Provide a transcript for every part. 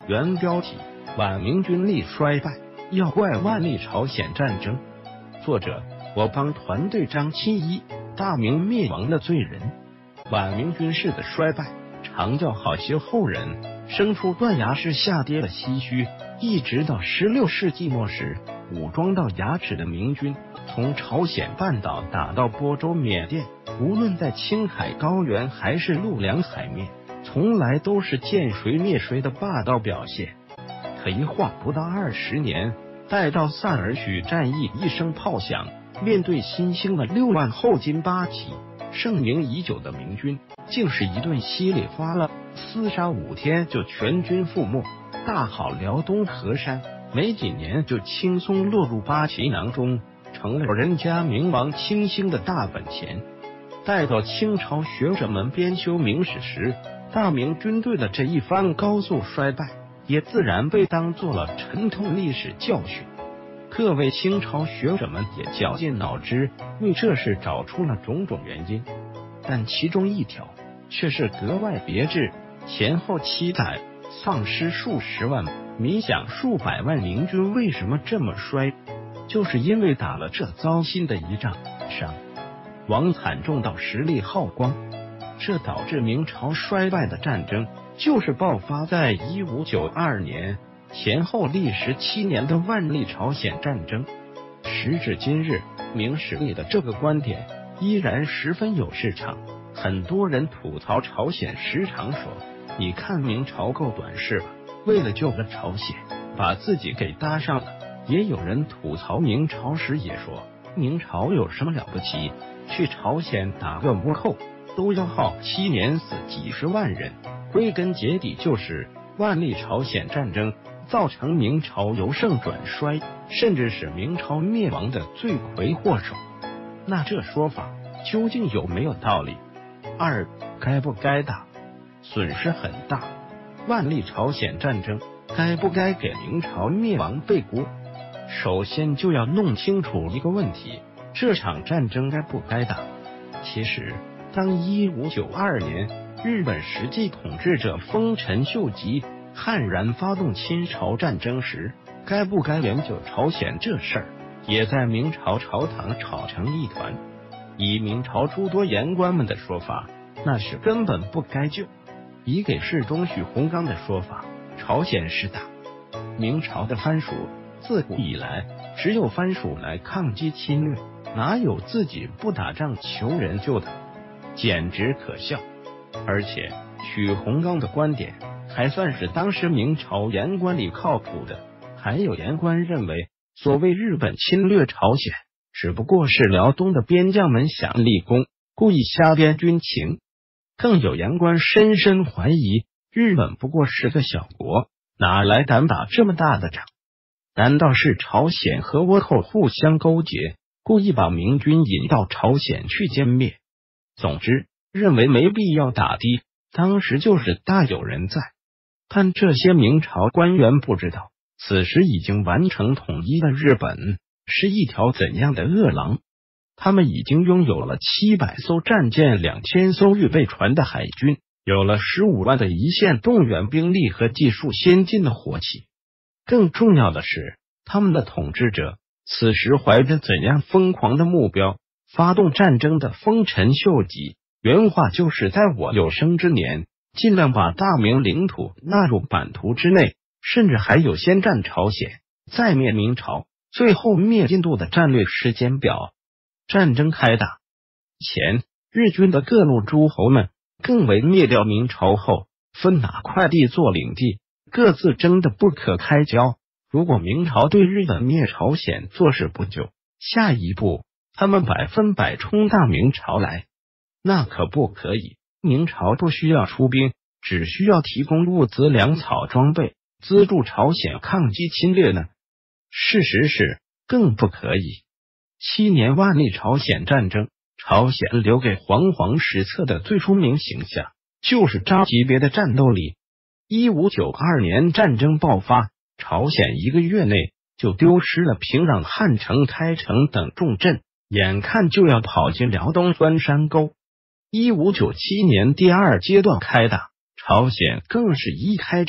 原标题：晚明军力衰败，要怪万历朝鲜战争。作者：我帮团队张清一。大明灭亡的罪人。晚明军事的衰败，常叫好些后人生出断崖式下跌的唏嘘。一直到16世纪末时，武装到牙齿的明军从朝鲜半岛打到播州、缅甸，无论在青海高原还是陆良海面，从来都是见谁灭谁的霸道表现。可一晃不到20年，待到萨尔浒战役一声炮响，面对新兴的6万后金八旗，盛名已久的明军竟是一顿稀里哗啦厮杀5天就全军覆没，大好辽东河山没几年就轻松落入八旗囊中，成了人家明王清兴的大本钱。待到清朝学者们编修明史时，大明军队的这一番高速衰败也自然被当作了沉痛历史教训。各位清朝学者们也绞尽脑汁为这事找出了种种原因，但其中一条却是格外别致：前后7载丧失数十万，米饷数百万明军为什么这么衰？就是因为打了这糟心的一仗，伤亡惨重到实力耗光。这导致明朝衰败的战争，就是爆发在1592年前后历时7年的万历朝鲜战争。时至今日，明史里的这个观点依然十分有市场。很多人吐槽朝鲜时常说，你看明朝够短视吧，为了救了朝鲜把自己给搭上了。也有人吐槽明朝时也说，明朝有什么了不起，去朝鲜打个倭寇都要耗7年死几十万人。归根结底就是万历朝鲜战争造成明朝由盛转衰，甚至是明朝灭亡的罪魁祸首。那这说法究竟有没有道理？2. 该不该打？损失很大。万历朝鲜战争该不该给明朝灭亡背锅？首先就要弄清楚一个问题，这场战争该不该打？其实当1592年日本实际统治者丰臣秀吉悍然发动侵朝战争时，该不该援救朝鲜这事儿，也在明朝朝堂吵成一团。以明朝诸多言官们的说法，那是根本不该救。以给事中许洪刚的说法，朝鲜是打。明朝的藩属自古以来只有藩属来抗击侵略，哪有自己不打仗求人救的？简直可笑。而且许洪刚的观点还算是当时明朝言官里靠谱的。还有言官认为，所谓日本侵略朝鲜，只不过是辽东的边将们想立功，故意瞎编军情。更有言官深深怀疑，日本不过是个小国，哪来胆打这么大的仗？难道是朝鲜和倭寇互相勾结，故意把明军引到朝鲜去歼灭？总之，认为没必要打的，当时就是大有人在。但这些明朝官员不知道，此时已经完成统一的日本是一条怎样的恶狼。他们已经拥有了700艘战舰、2000艘预备船的海军，有了15万的一线动员兵力和技术先进的火器。更重要的是，他们的统治者此时怀着怎样疯狂的目标发动战争的丰臣秀吉，原话就是在我有生之年尽量把大明领土纳入版图之内，甚至还有先占朝鲜再灭明朝，最后灭印度的战略时间表。战争开打前，日军的各路诸侯们更为灭掉明朝后分哪块地做领地，各自争得不可开交。如果明朝对日本灭朝鲜坐视不救，下一步他们100%冲大明朝来，那可不可以。明朝不需要出兵，只需要提供物资、粮草、装备，资助朝鲜抗击侵略呢？事实是更不可以。7年万历朝鲜战争，朝鲜留给煌煌史册的最出名形象就是渣级别的战斗力。1592年战争爆发，朝鲜1个月内就丢失了平壤、汉城、开城等重镇，眼看就要跑进辽东酸山沟。1597年第2阶段开打，朝鲜更是一开战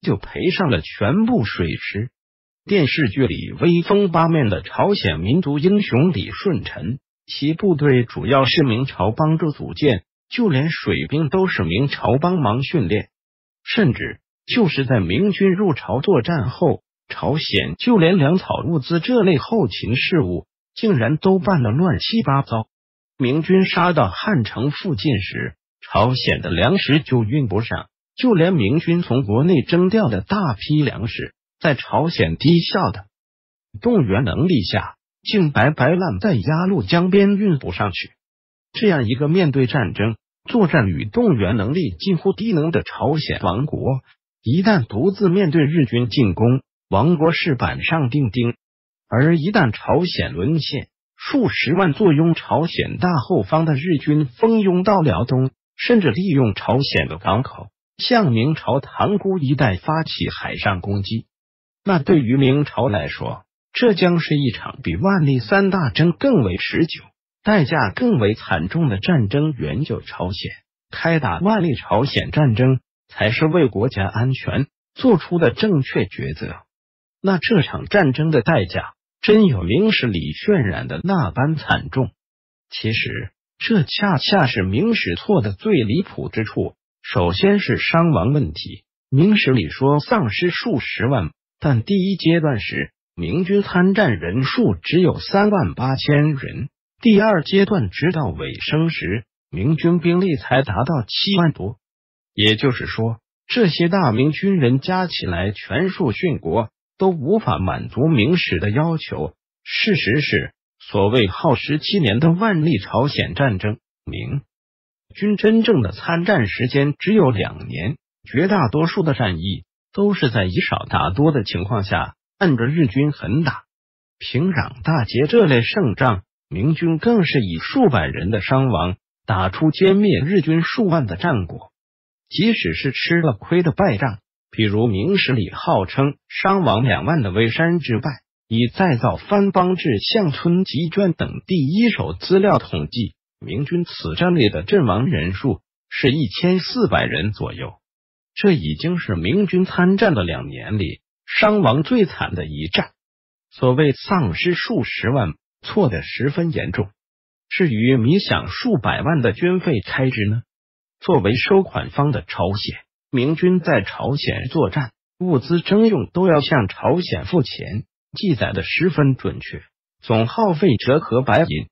就赔上了全部水师。电视剧里威风八面的朝鲜民族英雄李舜臣，其部队主要是明朝帮助组建，就连水兵都是明朝帮忙训练。甚至就是在明军入朝作战后，朝鲜就连粮草物资这类后勤事务竟然都办得乱七八糟。明军杀到汉城附近时，朝鲜的粮食就运不上，就连明军从国内征调的大批粮食，在朝鲜低效的动员能力下，竟白白烂在鸭绿江边运不上去。这样一个面对战争、作战与动员能力近乎低能的朝鲜王国，一旦独自面对日军进攻，亡国是板上钉钉。而一旦朝鲜沦陷，数十万坐拥朝鲜大后方的日军蜂拥到辽东，甚至利用朝鲜的港口向明朝塘沽一带发起海上攻击。那对于明朝来说，这将是一场比万历三大征更为持久、代价更为惨重的战争。援救朝鲜，开打万历朝鲜战争，才是为国家安全做出的正确抉择。那这场战争的代价，真有明史里渲染的那般惨重？其实，这恰恰是明史错的最离谱之处。首先是伤亡问题，明史里说丧失数十万，但第一阶段时，明军参战人数只有38000人，第二阶段直到尾声时，明军兵力才达到7万多。也就是说，这些大明军人加起来全数殉国，都无法满足明史的要求。事实是，所谓耗17年的万历朝鲜战争，明军真正的参战时间只有2年，绝大多数的战役都是在以少打多的情况下，按着日军狠打。平壤大捷这类胜仗，明军更是以数百人的伤亡，打出歼灭日军数万的战果。即使是吃了亏的败仗，比如明史里号称伤亡2万的蔚山之败，以再造番邦志相村集卷等第一手资料统计，明军此战里的阵亡人数是1400人左右。这已经是明军参战的2年里伤亡最惨的一战。所谓丧失数十万，错得十分严重。至于米想数百万的军费开支呢？作为收款方的朝鲜，明军在朝鲜作战，物资征用都要向朝鲜付钱，记载的十分准确，总耗费折合白银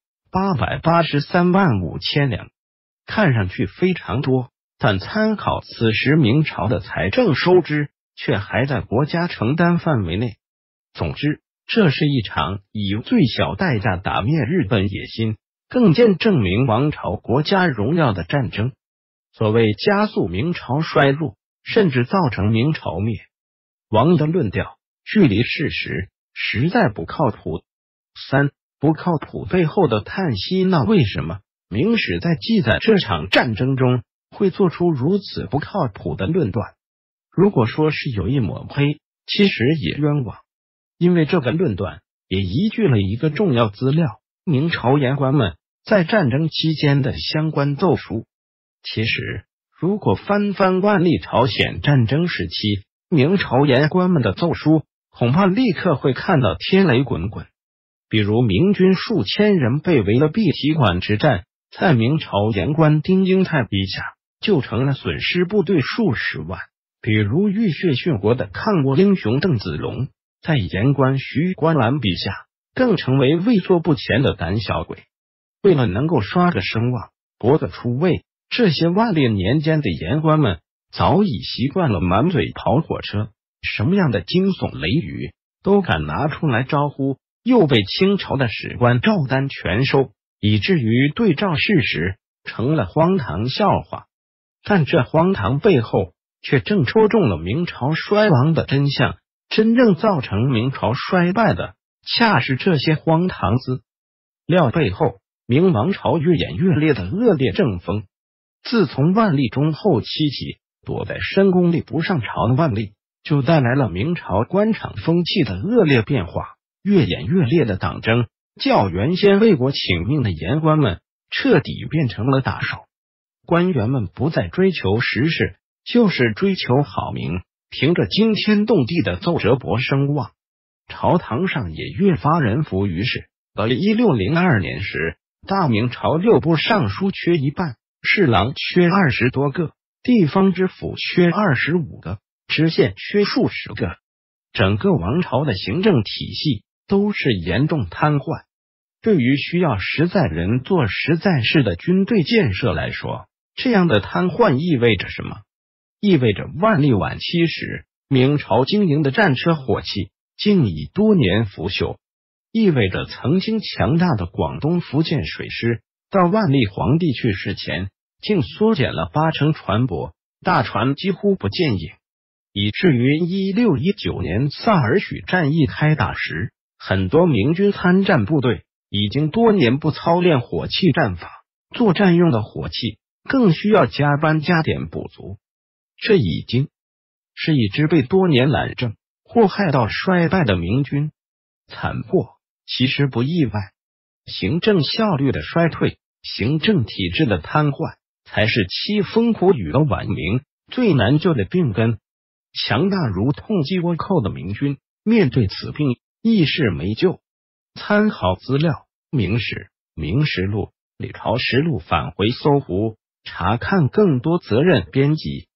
883万5千两，看上去非常多，但参考此时明朝的财政收支，却还在国家承担范围内。总之，这是一场以最小代价打灭日本野心，更见证明王朝国家荣耀的战争。所谓加速明朝衰落，甚至造成明朝灭亡的论调，距离事实实在不靠谱。3. 不靠谱背后的叹息。那为什么明史在记载这场战争中会做出如此不靠谱的论断？如果说是有意抹黑，其实也冤枉，因为这个论断也依据了一个重要资料：明朝言官们在战争期间的相关奏书。其实，如果翻万历朝鲜战争时期明朝言官们的奏书，恐怕立刻会看到天雷滚滚。比如明军数千人被围了碧提馆之战，在明朝言官丁英泰笔下就成了损失部队数十万。比如浴血殉国的抗倭英雄邓子龙，在言官徐观澜笔下更成为畏缩不前的胆小鬼。为了能够刷个声望，博个出位，这些万历年间的言官们早已习惯了满嘴跑火车，什么样的惊悚雷语都敢拿出来招呼，又被清朝的史官照单全收，以至于对照事实成了荒唐笑话。但这荒唐背后却正戳中了明朝衰亡的真相，真正造成明朝衰败的恰是这些荒唐资料背后明王朝越演越烈的恶劣政风。自从万历中后期起，躲在深宫里不上朝的万历，就带来了明朝官场风气的恶劣变化。越演越烈的党争，叫原先为国请命的言官们彻底变成了打手。官员们不再追求实事，就是追求好名， 凭着惊天动地的奏折博声望，朝堂上也越发人服于世。到1602年时，大明朝6部尚书缺1半，侍郎缺20多个，地方知府缺25个，知县缺数十个，整个王朝的行政体系都是严重瘫痪。对于需要实在人做实在事的军队建设来说，这样的瘫痪意味着什么？意味着万历晚期时明朝经营的战车火器竟已多年腐朽，意味着曾经强大的广东福建水师到万历皇帝去世前竟缩减了80%船舶，大船几乎不见影，以至于1619年萨尔浒战役开打时，很多明军参战部队已经多年不操练火器战法，作战用的火器更需要加班加点补足。这已经是一支被多年懒政祸害到衰败的明军，惨祸其实不意外。行政效率的衰退，行政体制的瘫痪，才是凄风苦雨的晚明最难救的病根。强大如痛击倭寇的明军面对此病亦是没救。参考资料：明史、明实录、李朝实录，返回搜狐查看更多责任编辑。